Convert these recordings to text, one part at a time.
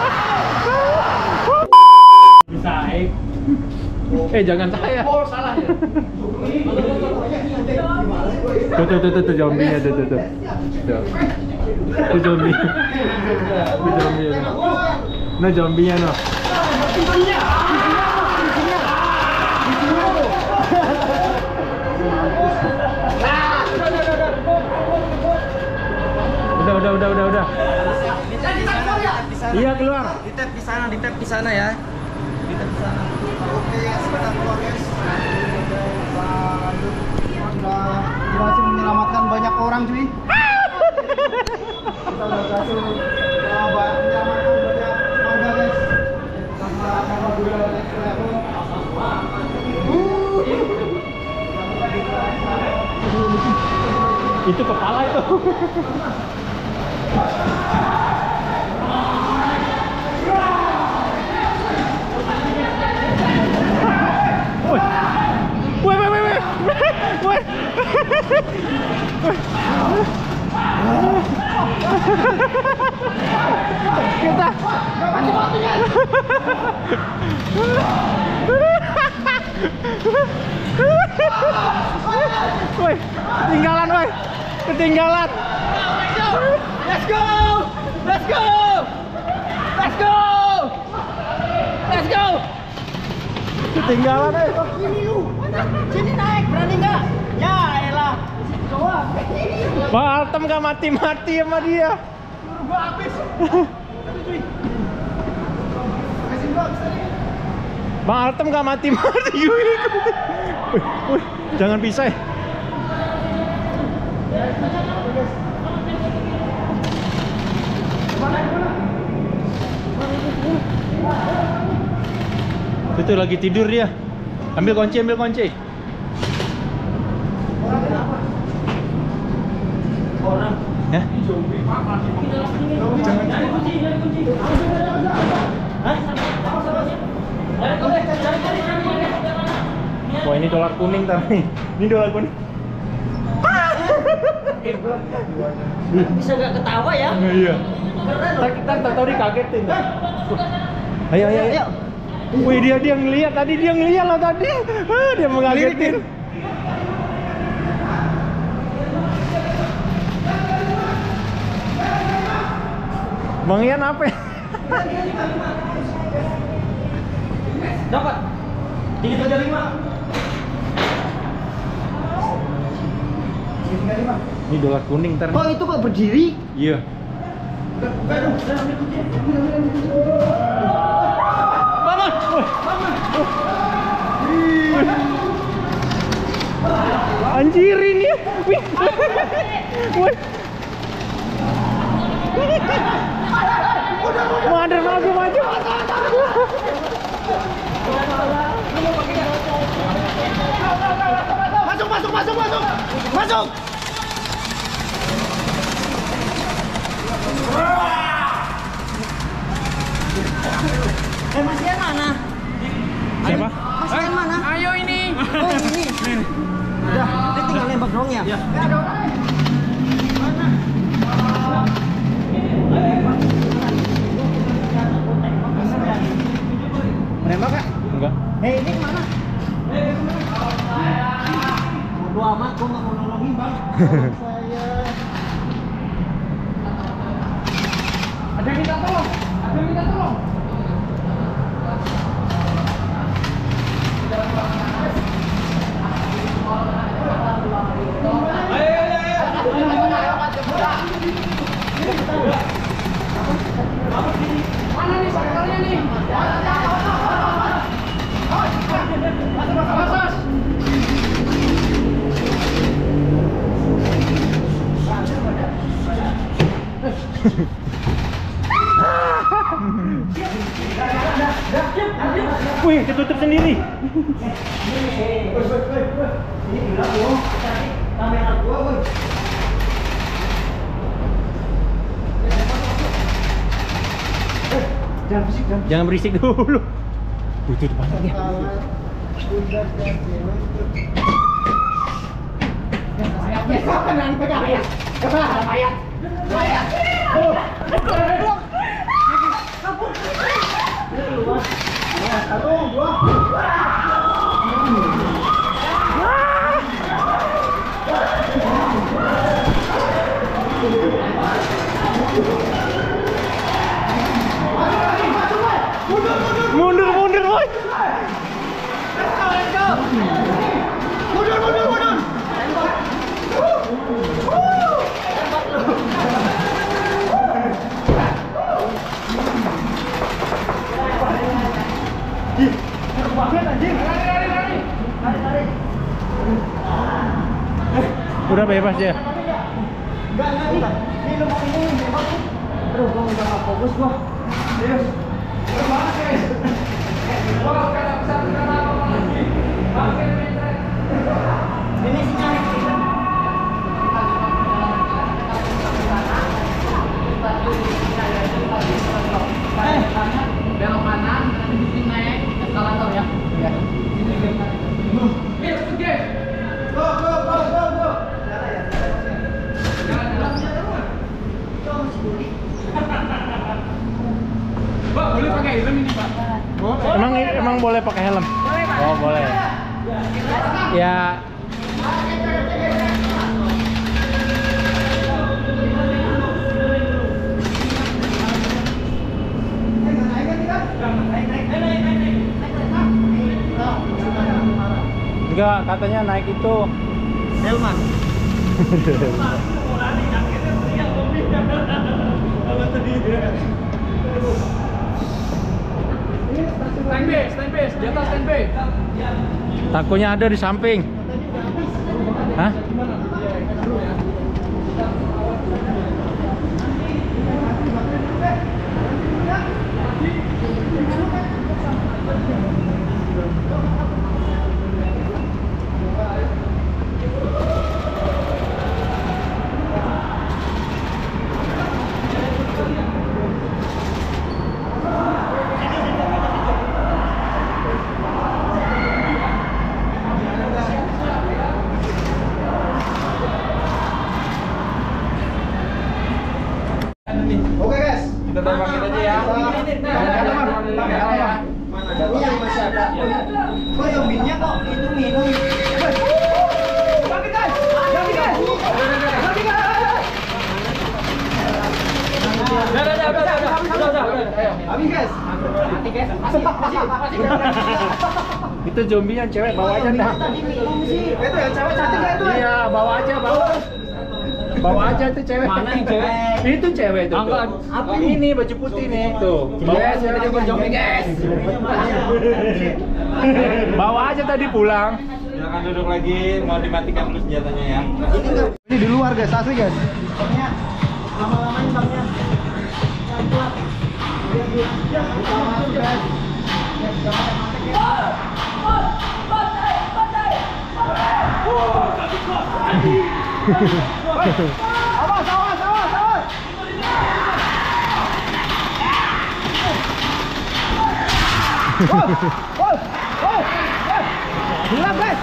Bisa, Jangan saya. Oh, salah ya. Tuh zombinya tuh. Tuh zombie. Nah zombinya no. Udah. Iya keluar. Di tap di sana ya. Di sana. Oke, sebentar keluar guys. Berhasil menyelamatkan banyak orang cuy. Kita udah berhasil menyelamatkan banyak warga guys. Sama gula next level. Itu kepala itu. Woi. Kita woi, ketinggalan. Let's go! Ketinggalan Sini naik, berani nggak? Ya elah. Bang Altem gak mati-mati sama dia. Gua habis. Bang Altem gak mati-mati. Wih, jangan pisah. Itu lagi tidur dia. Ambil kunci. Orang. Ya? Wah ini dolar kuning tapi. Ini dolar kuning. Bisa gak ketawa ya? Iya. Kita tahu dikagetin. Ayo. Wih dia ngeliat tadi, loh tadi. Dia mengagetin. Bang Ian apa ya? Dapat 335. Ini dolar kuning ntar. Oh itu kok berdiri? Iya. Bangun! Anjir ini. Wih. Maju. Masuk! Mas Ian mana? Siapa? Mas Ian mana? Ayo ini. Oh ini. Udah, dia tinggal nembak doang ya? Iya. Menembak kak? Enggak. Hei, ini kemana? Bodo amat, gua nggak mau nolongin bang. Saya. Ada yang minta tolong. Mana nih sakarnya nih? Mas. Wih, ketutup sendiri. Ini gila loh. Kamera gua, woi. Jangan berisik dulu. Itu depannya dia. Mundur. Udah bebas ya. Enggak. Ini lubang ini bebas. Aduh, gua udah gak fokus gua. Serius. Gimana, guys? Wah, kada bisa apa lagi. Ini sinyal. Belok kanan, nanti bikin naik eskalator ya. Iya. Go. Pak, boleh pakai helm ini, Pak? Emang boleh pakai helm? Boleh, Pak. Oh, boleh. Ya. Enggak, katanya naik itu Helman. Stand base, di atas stand base. takutnya ada di samping. Hah? Oke, guys. Kita tembakin aja ya. Iya, masih ada. Kok yang binnya kok itu minum? Bagi guys. Udah. Habis guys. Mati guys. Masih. Itu zombie yang cewek bawa aja dah. Tadi minum sih. Itu yang cewek cantik ya itu. Iya, bawa aja, bawa. Bawa aja tuh cewek. Mana yang cewek? Itu cewek tuh. Apa ini baju putih nih tuh. Bawa Guys, aja. kita coba zombie, guys. Bawa aja tadi pulang. Silakan duduk lagi, mau dimatikan dulu senjatanya ya. Ini di luar guys, asli guys. Pokoknya lama-lamain bangnya. Awas. Hilang guys.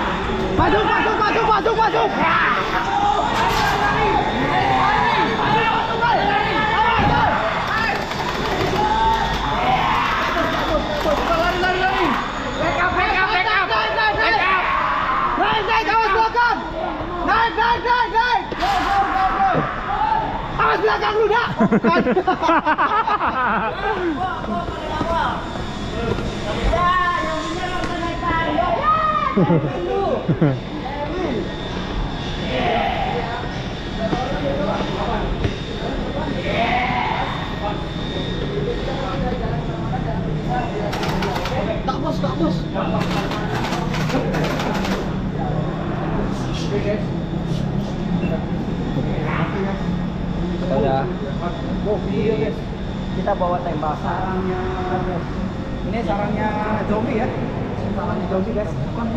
Masuk. Lari. Back up. Naik, awas belakang. Naik. Go. Awas belakang lu dah. Tak bos. Udah. Kita bawa tembak. Sarangnya. Ini sarangnya zombie ya. Sarangnya zombie guys.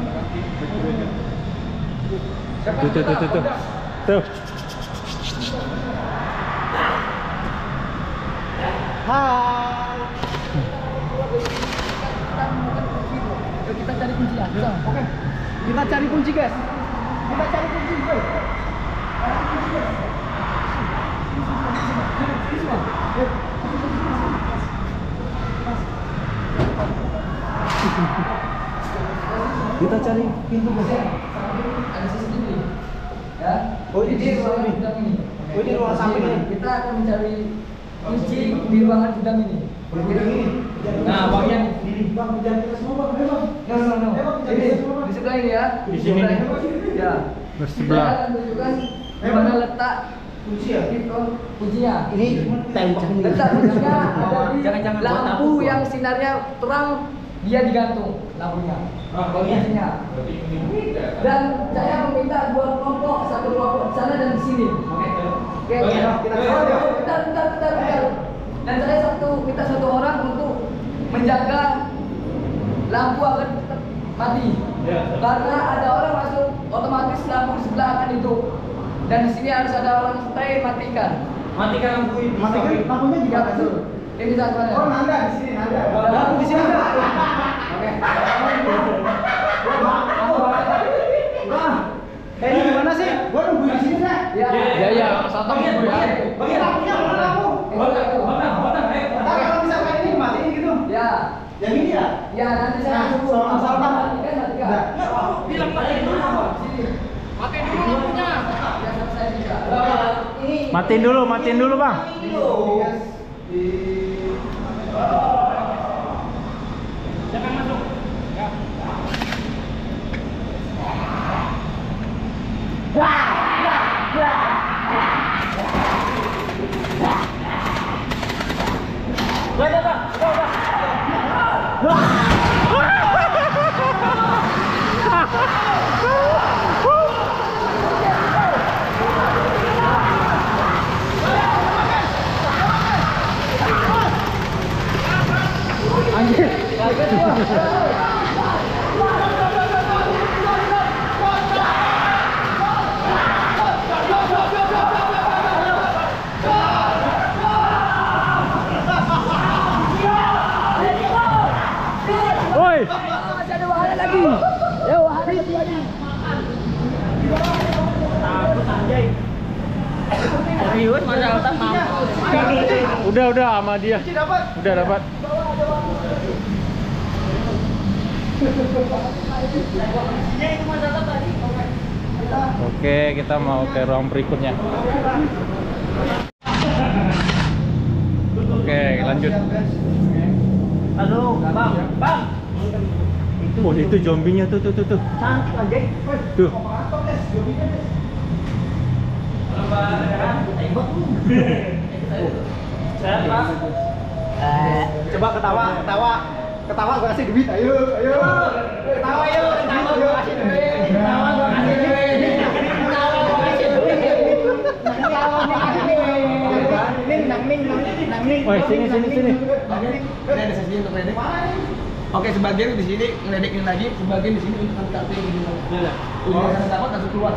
Tuh. Tuh. Hai. Yuk kita cari kunci aja. Oke. Kita cari kunci guys. Kita cari pintu guys. Ada CCTV. Ya. Oh, ini di ruang ini. ini ruang samping ini. Kita akan mencari kunci di ruangan gudang ini. Nah, bangnya bang, jangan kita semua bang, ayo bang. No. Ini di sebelah ini ya. Di sini. Ya. Bersebelah. Saya akan tunjukkan di mana letak kunci ya. Kuncinya. Ini letak kuncinya ada di lampu yang sinarnya terang, dia digantung lampunya. Kuncinya. Dan saya meminta dua kelompok, satu kelompok di sana dan di sini. Oke. Bentar. Dan saya minta satu orang untuk menjaga lampu agar tetap mati. Karena ada orang masuk, otomatis lampu di sebelah akan hidup. Dan di sini harus ada orang stay matikan. Matikan lampu ini. Matikan lampunya juga betul. Ini satu ada. Oh, nanda di sini, nanda. Lampu di sini enggak? Oke. Ini gimana sih? Gua nunggu di sini dah. Ya. Satu ya. Bagi lampunya mana lampu? Kalau misalkan ini dimatiin gitu. Ya. Yang ini ya? Ya, nanti saya tunggu. Soal matikan. Bilang matiin dulu. Sini. Matiin dulu lampunya. Ya, saya juga. Ini Matiin dulu bang. Jangan masuk. Ya. Woi. masih ada wahana lagi. Ya, wahana satu lagi. Serius masa otak mampu. Udah sama dia. Udah dapat. Oke, kita mau ke ruang berikutnya. Oke, lanjut. Halo, bang. Oh, itu zombinya tuh. Tuh. Coba ketawa gua kasih duit. Ayo. Ketawa gua kasih duit. Nangning. Woi, sini. Ini ada sesi untuk ledek. Oke, sebagian di sini ngeledekin lagi, sebagian di sini untuk kartu yang gitu. Iya. Udah dapat langsung keluar.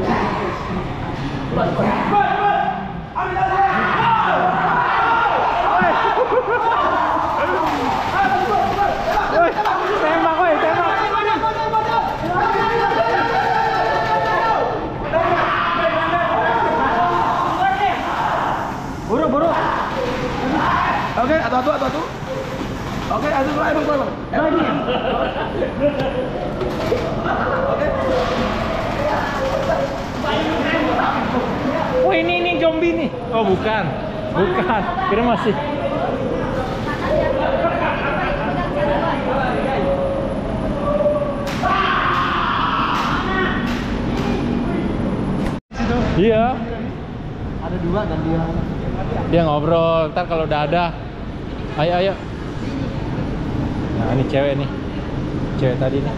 Tembak. Buru. Oke, atu. Oke, atu keluar. Lagi. Oke. Oh, ini zombie nih. Oh, bukan. Kira masih. Iya. Ada dua dan Dia ngobrol. Ntar kalau udah ada. Ayo. Nah, ini cewek nih. Cewek tadi nih.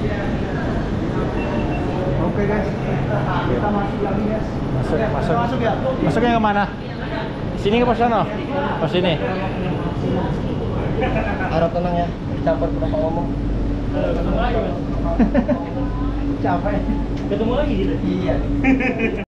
Oke, guys. Kita masuk lagi, guys. Masuk ya. Masuknya kemana? Sini ke pos sana? Pos sini. Harap tenang ya. Campur berapa ngomong. Capek. Ketemu lagi gitu. Iya.